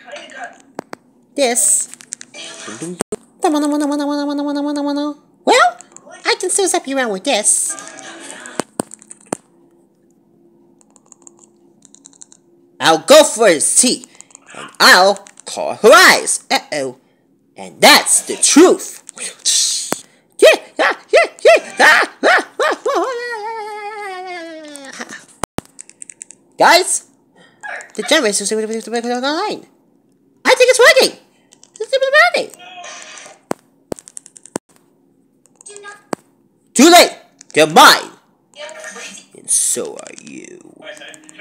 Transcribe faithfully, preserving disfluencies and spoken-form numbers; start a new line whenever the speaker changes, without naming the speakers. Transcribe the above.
this. Well, I can still zap you around with this. I'll go for his teeth, and I'll claw her eyes. Uh-oh. And that's the truth. Yeah, yeah, yeah, yeah. Ah, ah, ah, ah. Guys, the generator is online. I think it's working. It's working. Too late. You're mine. And so are you.